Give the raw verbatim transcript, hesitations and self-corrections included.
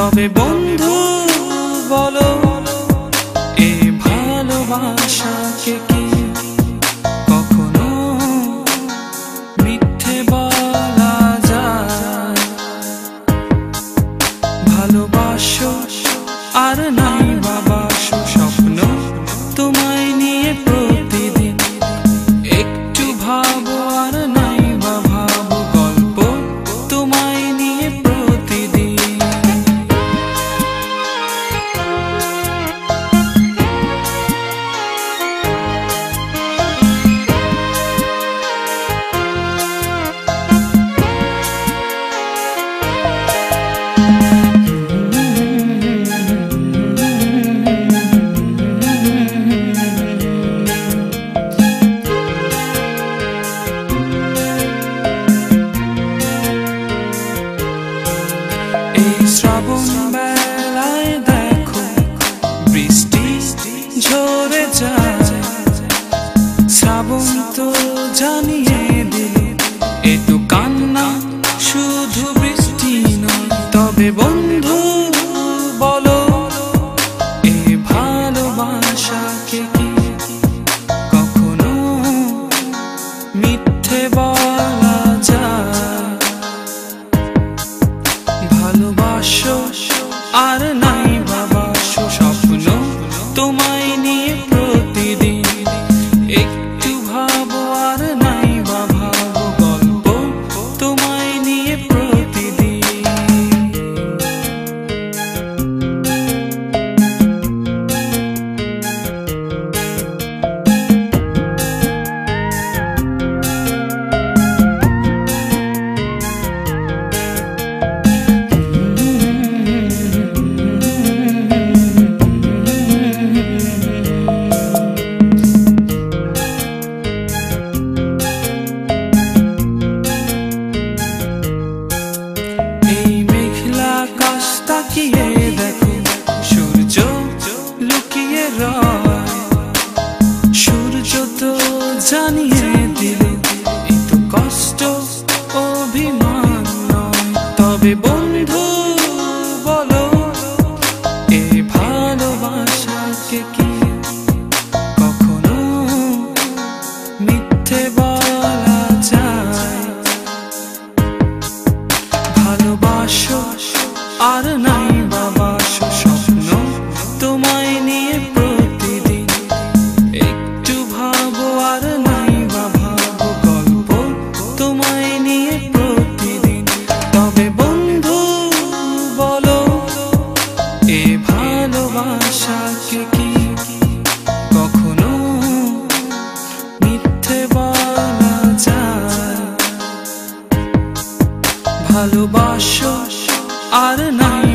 তবে বন্ধু বলো এ ভালোবাসাকে কি কখনো মিথ্যে বলা যায়? ভালোবাসো আর নাই বাবাসো, স্বপ্ন তোমায় নিয়ে প্রতিদিন। একটু ভাবো আর নাই বা ভাবো, গল্প তোমায় নিয়ে প্রতিদিন। শ্রাবণ বেলায় দেখো বৃষ্টি ঝরে যায়, শ্রাবণ তো জানিয়ে দিল এ তো কান্না শুধু বৃষ্টি নয়। তবে বন্ধু বলো এ ভালোবাসাকে কি কখনো মিথ্যে বলা যায়? ভালোবাসো আর নাই বাবাসো, স্বপ্ন তোমায় নিয়ে প্রতিদিন। একটু ভাবো আর নাই বা ভাবো, গল্প তোমায় নিয়ে প্রতিদিন। তাকিয়ে দেখো সূর্য লুকিয়ে রয়, সূর্য তো জানিয়ে দিল এ তো কষ্ট অভিমান নয়। তবে বন্ধু বলো এ ভালোবাসাকে কি কখনো মিথ্যে বলা যায়? ভালোবাসো আর নাই বাবাসো, স্বপ্ন তোমায় নিয়ে প্রতিদিন। একটু ভাবো আর নাই বা ভাবো, গল্প তোমায় নিয়ে প্রতিদিন। তবে বন্ধু বলো এ ভালোবাসাকে কি কখনো মিথ্যে বলা যায়? ভালোবাসো আর নাই